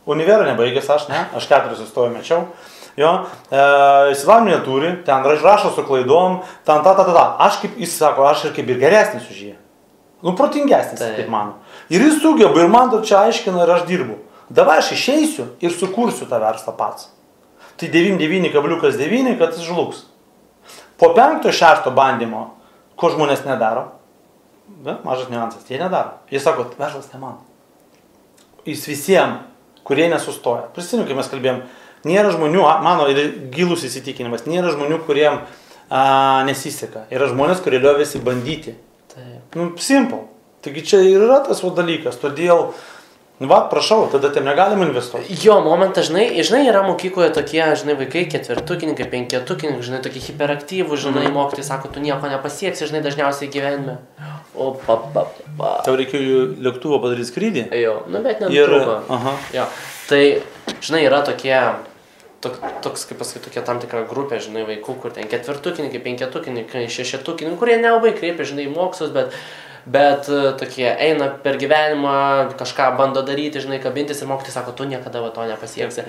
Univerą nebaigęs aš, ne, aš 4 įstojau mečiau. Jo, įsilavinimą turi, ten rašo su klaidom, ten Aš kaip, jis sako, aš ir kaip ir geresnis už jį. Nu, protingesnis, kaip mano. Ir jis sugeba, ir man čia aiškina, ir aš dirbu. Dabar aš išeisiu ir sukursiu tą verslą pats. Tai 99,9, kad jis žlugs. Po 5-6 bandymo, ko žmonės nedaro, mažas niuansas, jie nedaro. Jie sako, verslas ne man. Jis visiems, kurie nesustoja. Prisimenu, kai mes kalbėjom, nėra žmonių, mano ir gilus įsitikinimas, nėra žmonių, kuriem nesiseka. Yra žmonės, kurie liovėsi bandyti. Taip. Nu, simple. Taigi čia ir yra tas dalykas, todėl prašau, tada tem negalima investuoti. Jo, momentas, žinai, yra mokykloje tokie, vaikai, 4-tukininkai, 5-tukininkai, tokie hiperaktyvūs, mokytojai sako, tu nieko nepasieksi, dažniausiai gyvenime. O, Tau reikėjo lėktuvo padaryti skrydį? Jo, bet netruko. Jo, tai, yra tokie, toks, kaip pasakyti, tokia tam tikra grupė, vaikų, kur ten 4-tukininkai, 5-tukininkai, 6-tukininkai, kurie nelabai kreipia, mokslus, bet tokie eina per gyvenimą, kažką bando daryti, kabintis ir mokytis sako, tu niekada to nepasieksi.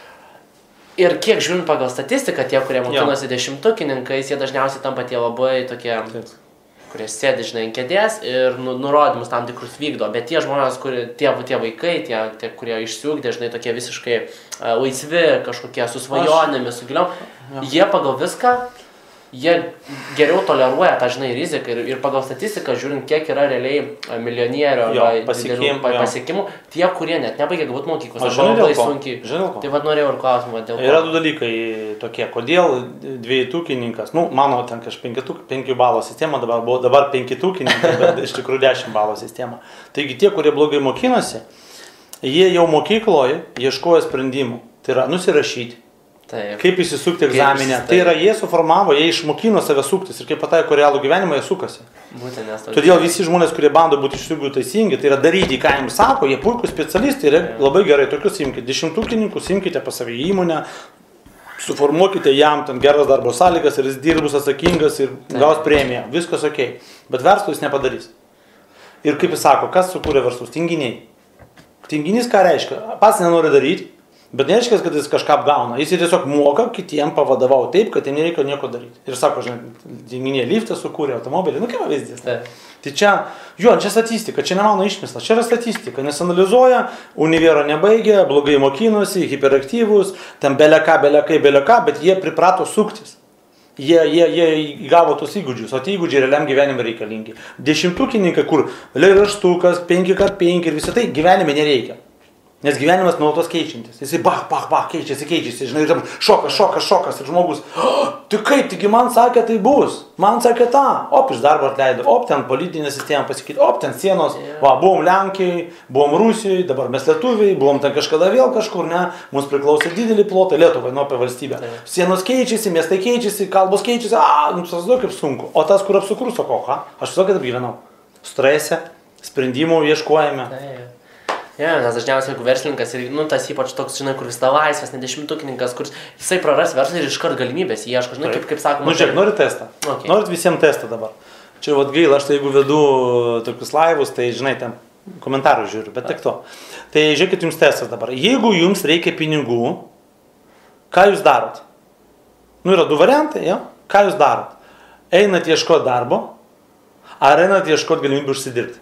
Ir kiek žiūrint pagal statistiką, tie, kurie mokinosi 10-tukininkais, jie dažniausiai tampa tie labai tokie, kurie sėdi, ant kėdės ir nurodymus tam tikrus vykdo. Bet tie žmonės, tie vaikai, tie, kurie išsiugdė, tokie visiškai laisvi, kažkokie su svajonėmis, su giliom, jie pagal viską, jie geriau toleruoja tą, riziką ir pagal statistiką, žiūrint, kiek yra realiai milijonierių pasiekimų, tie, kurie net nebaigia galbūt mokyklos, arba labai sunkiai. Tai norėjau ir klausimą dėl to. Yra 2 dalykai tokie, kodėl 2-tukininkas, mano ten kažkaip 5 balų sistema, dabar 5-tukininkai, bet iš tikrųjų 10 balų sistema. Taigi tie, kurie blogai mokinosi, jie jau mokykloje ieškojo sprendimų, tai yra nusirašyti. Taip. Kaip įsisukti egzaminę. Tai yra, jie suformavo, jie išmokino save suktis ir kaip pataiko realų gyvenimą, jie sukasi. Todėl visi žmonės, kurie bando būti iš tikrųjų teisingi, tai yra daryti, ką jiems sako, jie puikūs specialistai ir labai gerai tokius imkite. 10-tukininkus imkite pas save įmonę, suformuokite jam ten geras darbo sąlygas ir jis dirbus atsakingas ir gaus premiją. Viskas ok. Bet verslo jis nepadarys. Ir kaip jis sako, kas sukūrė verslus? Tinginiai. Tinginys ką reiškia? Pats nenori daryti. Bet nereiškia, kad jis kažką apgauna. Jis tiesiog moka kitiem pavadovau taip, kad jiem nereikia nieko daryti. Ir sako, tinginiai liftą sukūrė, automobilį. Kaip pavyzdys. Tai čia statistika, čia ne mano išmislas, čia yra statistika. Nes analizuoja, univero nebaigė, blogai mokinosi, hiperaktyvus, ten beleką, bet jie priprato suktis. Jie įgavo tos įgūdžius, o tie įgūdžiai realiam gyvenime reikalingi. 10-tukininkai, kur raštukas, 5x5 ir visą tai gyvenime nereikia. Nes gyvenimas nuolatos keičiantis. Jisai keičiasi, šokas ir žmogus. Tai kaip, taigi man sakė, tai bus. Man sakė tą. Iš darbo atleido. Ten politinė sistema pasikeitė. Ten sienos. Buvom Lenkijai, buvom Rusijai, dabar mes lietuviai, buvom ten kažkada vėl kažkur, ne. Mums priklausė didelį plotą Lietuvai, apie valstybę. Sienos keičiasi, miestai keičiasi, kalbos keičiasi. Kaip sunku. O tas, kur apsukrus, sako, aš visokį taip gyvenau. Strese, sprendimų ieškojame. Nes dažniausiai, jeigu verslininkas ir, tas ypač toks, kur vis ta laisvas, ne 10-tukininkas, kur jisai praras verslą ir iškart galimybės ieško, kaip sakoma. Žiūrėk, nori testą? Norit visiems testą dabar. Čia gaila, aš tai jeigu vedu tokius laivus, tai ten komentarų žiūriu, bet tik to. Tai žiūrėkit jums testas dabar. Jeigu jums reikia pinigų, ką jūs darot? Yra 2 variantai, ką jūs darot? Einat ieškoti darbo, ar einat ieškoti galimybių užsidirbti?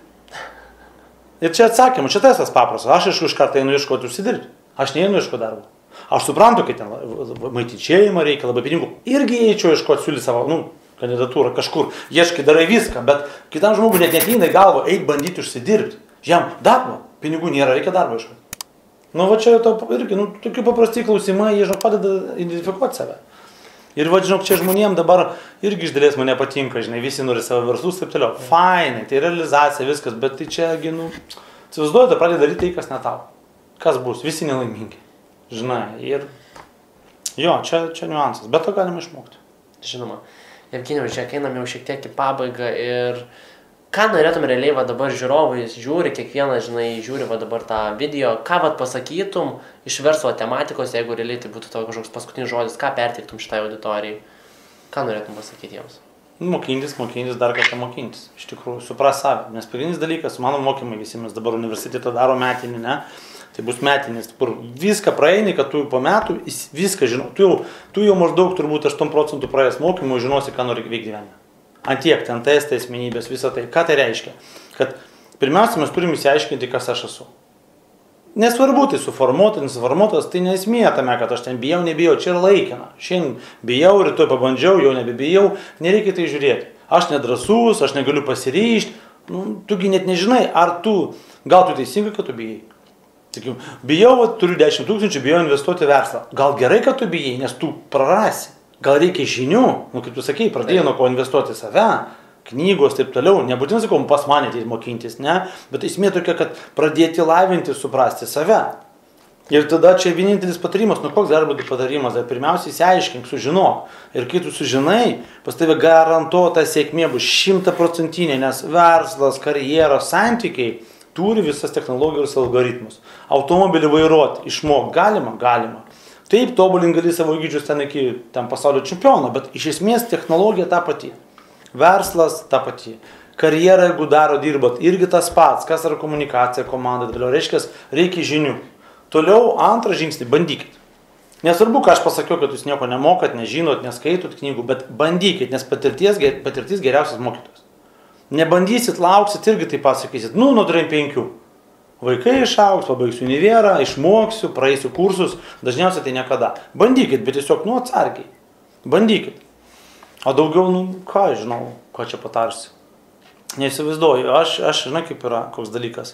Ir čia atsakymų, čia testas paprastas. Aš iš karto einu ieškoti užsidirbti. Aš neinu ieškoti darbo. Aš suprantu, kad ten maitinčiajimą reikia, labai pinigų. Irgi eičiau ieškoti, siūlyti savo kandidatūrą kažkur. Ieškai, darai viską, bet kitam žmogui net neateina į galvą, eik bandyti užsidirbti. Jam darbo, pinigų nėra, reikia darbo ieškoti. Čia irgi, tokie paprasti klausimai, jie padeda identifikuoti save. Ir čia žmonėms dabar irgi iš dalies mane patinka, visi nori savo verslus ir taip toliau. Fainai, tai realizacija, viskas, bet tai čia, įsivaizduoju, pradeda daryti tai, kas ne tau. Kas bus, visi nelaimingi. Ir čia niuansas, bet to galima išmokti. Žinoma. Evgenijau, čia einam jau šiek tiek į pabaigą ir ką norėtum realiai dabar žiūrovai žiūri, kiekvienas, žiūri dabar tą video, ką pasakytum iš verslo tematikos, jeigu realiai tai būtų tavo kažkoks paskutinis žodis, ką perteiktum šitai auditorijai, ką norėtum pasakyti jiems? Mokintis, dar kartą mokintis, iš tikrųjų, supras savę, nes pagrindinis dalykas, mano mokymai visi, mes dabar universitetą daro metinį, ne, Tai bus metinis, kur viską praeini, kad tu po metų viską žinai. Tu jau maždaug turbūt 8 procentų praėjęs mokymų žinosi, ką nori veikti gyvenime. Antiek, ten testai, asmenybės, visą tai. Ką tai reiškia? Kad pirmiausia, mes turime įsiaiškinti, kas aš esu. Nesvarbu, tai suformuotas, nesuformuotas, tai nesmė tame, kad aš ten bijau, nebijau, čia yra laikina. Šiandien bijau, rytoj pabandžiau, jau nebebijau, nereikia tai žiūrėti. Aš nedrasus, aš negaliu pasiryžti, tugi net nežinai, ar gal tu teisingai, kad tu bijai. Sakiau, bijau, turiu 10 000, bijau investuoti į verslą. Gal gerai, kad tu bijai, nes tu prarasi. Gal reikia žinių, kaip tu sakei, pradėjai nuo ko investuoti į save, knygos, taip toliau. Nebūtinai sakau, pas mane tai mokintis, ne, bet esmė tokia, kad pradėti lavinti, suprasti save. Ir tada čia vienintelis patarimas, koks gali būti patarimas, tai pirmiausia įsiaiškink, sužinok. Ir kai tu sužinai, pas tave garantuota sėkmė bus 100%, nes verslas, karjeros, santykiai turi visas technologijos algoritmus. Automobilį vairuoti, išmok, galima. Taip, tobulin gali savo įgūdžius ten iki pasaulio čempiono, bet iš esmės technologija ta pati. Verslas ta pati. Karjerą, jeigu dirbat, irgi tas pats, kas yra komunikacija, komanda, reiškia, reikia žinių. Toliau antrą žingsnį, bandykit. Nesvarbu, ką aš pasakiau, kad jūs nieko nemokat, nežinot, neskaitot knygų, bet bandykit, nes patirtis geriausias mokytojas. Nebandysit, lauksit, irgi taip pasakysit, nuo 5. Vaikai išaugs, pabaigsiu univerą, išmoksiu, praeisiu kursus, dažniausiai tai niekada. Bandykit, bet tiesiog, atsargiai. Bandykit. O daugiau, ką žinau, ką čia patarsiu. Neįsivaizduoju, aš žinai, kaip yra, koks dalykas.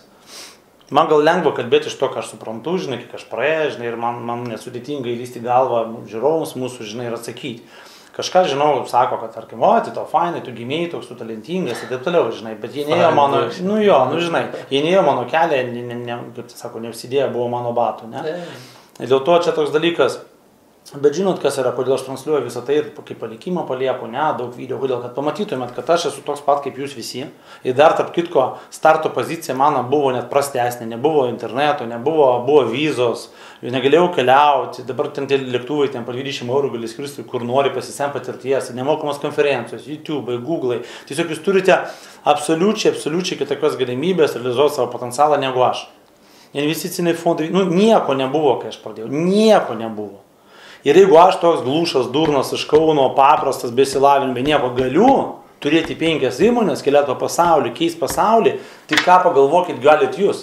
Man gal lengva kalbėti iš to, ką aš suprantu, žinai, kiek aš praėjau, žinai, ir man nesudėtinga įlysti galvą žiūrovams mūsų, žinai, ir atsakyti. Kažką, žinau, sako, kad, tarkim, tai tau fainai, tu gimėjai toks, tu talentingas ir taip toliau, žinai, bet jie neėjo mano, žinai, jie neėjo mano kelią, kaip sako, neužsidėjo, buvo mano batų, ne? Ir dėl to čia toks dalykas. Bet žinot, kas yra, kodėl aš transliuoju visą tai ir kaip palikimą palieku, daug video, kodėl, kad pamatytumėt, kad aš esu toks pat kaip jūs visi. Ir dar, tarp kitko, starto pozicija mano buvo net prastesnė, nebuvo interneto, buvo vizos, negalėjau keliauti, dabar ten tie lėktuvai, ten po 20 eurų gali skristi, kur nori pasisem patirties, nemokamos konferencijos, YouTube, Google. Tiesiog jūs turite absoliučiai kitokios galimybės realizuoti savo potencialą negu aš. Investiciniai fondai, nieko nebuvo, kai aš pradėjau, nieko nebuvo. Ir jeigu aš toks glušas, durnas iš Kauno, paprastas, besilavinimai, nieko galiu turėti 5 įmonės, keliauti po pasaulį, keisti pasaulį, tai ką pagalvokit galit jūs.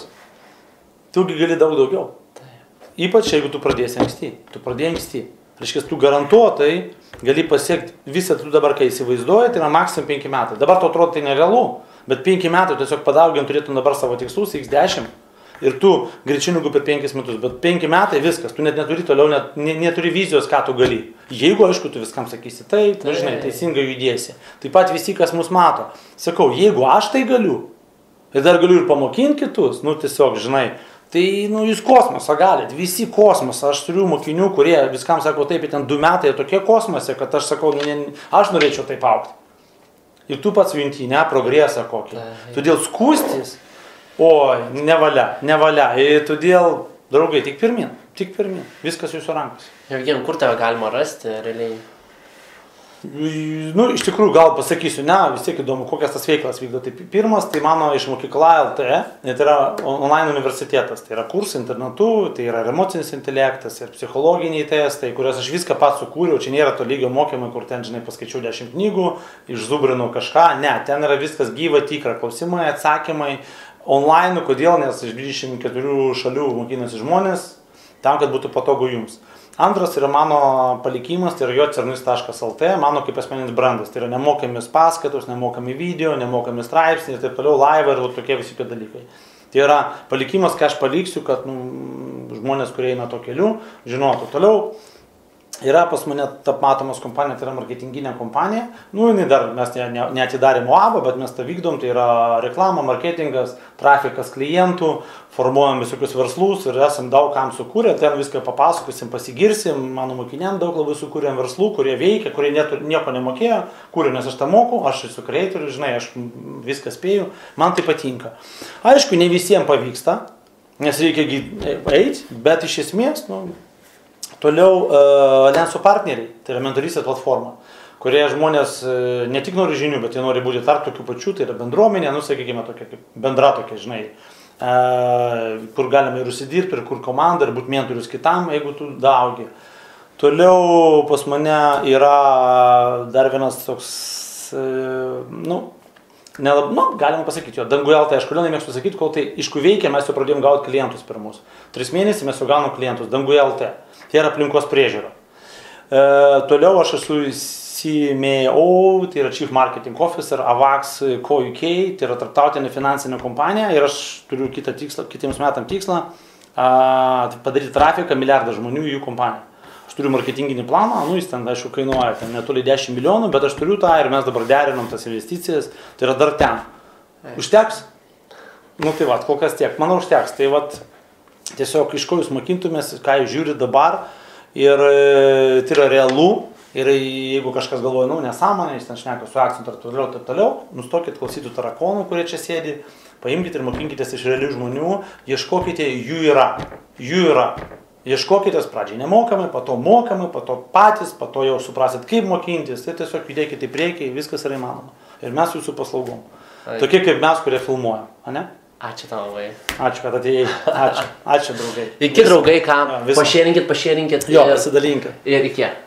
Tugi gali daug daugiau. Ypač jeigu tu pradėsi anksti. Tu pradėjai anksti. Reiškia, tu garantuotai gali pasiekti visą, tu dabar kai įsivaizduoji, tai yra maksimum 5 metai. Dabar to atrodo tai nerealu, bet 5 metai tiesiog padaugiant turėtum dabar savo tikslus, x10. Ir tu greičiau negu per 5 metus, bet 5 metai viskas, tu net neturi toliau, neturi vizijos, ką tu gali. Jeigu, aišku, tu viskam sakysi, taip, žinai, teisingai judėsi. Taip pat visi, kas mus mato. Sakau, jeigu aš tai galiu, ir dar galiu ir pamokinti kitus, tiesiog, žinai, tai, jūs kosmosą galit, visi kosmosą. Aš turiu mokinių, kurie viskam sako, taip, ten 2 metai tokie kosmose, kad aš sakau, aš norėčiau taip augti. Ir tu pats junti, progresą kokį. Todėl skūstis. Oi, nevalia. Ir todėl, draugai, tik pirmin. Viskas jūsų rankose. Jevgenijau, kur tave galima rasti, realiai? Iš tikrųjų, gal pasakysiu, vis tiek įdomu, kokias tas veiklas vykdo. Tai pirmas, tai mano iš mokykla LT, tai yra online universitetas. Tai yra kursai internetu, tai yra emocinis intelektas ir psichologiniai testai, kuriuos aš viską pats sukūriau. Čia nėra to lygio mokymai, kur ten, žinai, paskaičiau 10 knygų, išzubrinau kažką. Ne, ten yra viskas gyva, tikra, klausimai, atsakymai. Online, kodėl, nes iš 24 šalių mokinasi žmonės, tam, kad būtų patogu jums. Antras yra mano palikimas, tai yra jocernus.lt, mano kaip asmeninis brandas. Tai yra nemokami paskaitos, nemokami video, nemokami straipsniai ir taip toliau, live ir tokie visi dalykai. Tai yra palikimas, ką aš paliksiu, kad žmonės, kurie eina to keliu, žinotų toliau. Yra pas mane matomas kompanija, tai yra marketinginė kompanija. Jinai dar mes neatidarėm UAB, bet mes tą vykdom, tai yra reklama, marketingas, trafikas klientų, formuojam visokius verslus ir esam daug kam sukūrę, ten viską papasakosim, pasigirsim, mano mokiniam daug labai sukūrėm verslų, kurie veikia, kurie nieko nemokėjo, kūrė, nes aš tą moku, aš esu kreatorius, žinai, aš viską spėju, man tai patinka. Aišku, ne visiems pavyksta, nes reikia eiti, bet iš esmės, toliau Allianso partneriai, tai yra mentorystės platforma, kurie žmonės ne tik nori žinių, bet jie nori būti tarp tokių pačių, tai yra bendruomenė, sakykime, tokia kaip bendra tokia, žinai, kur galime ir užsidirbti, ir kur komanda, ir būti mentorius kitam, jeigu tu daugi. Toliau pas mane yra dar vienas toks, galima pasakyti, jo, danguje LT, aš kodėl nemėgstu pasakyti, kol tai iškuveikia, mes jau pradėjom gauti klientus pirmus. 3 mėnesius mes jau gaunam klientus, danguje LT. Tai yra aplinkos priežiūra. Toliau aš esu CMO, tai yra Chief Marketing Officer, AVAX Co UK, tai yra tarptautinė finansinė kompanija ir aš turiu kitiems metams tikslą padaryti trafiką 1 milijardą žmonių į jų kompaniją. Aš turiu marketinginį planą, jis ten, aišku, kainuoja netoli 10 milijonų, bet aš turiu tą ir mes dabar derinam tas investicijas, tai yra dar ten. Užteks? Tai va, kol kas tiek, manau užteks. Tai va, tiesiog iš ko jūs mokintumės, ką jūs žiūrit dabar ir tai yra realu ir jeigu kažkas galvoja, nesąmonė, jis ten šneka su akcentu ir taip toliau, nustokit klausyti tarakonų, kurie čia sėdi, paimkite ir mokinkitės iš realių žmonių, ieškokite, jų yra. Ieškokitės pradžiai nemokamai, po to mokamai, po to patys, po to jau suprasit, kaip mokintis, tai tiesiog judėkite į priekį, viskas yra įmanoma. Ir mes jūsų paslaugom. Tokie kaip mes, kurie filmuojam, ane? Ačiū tau labai. Ačiū, kad atėjai. Ačiū, draugai. Iki draugai, ką? Pašėrinkit. Jo, pasidalinkit. Ir iki.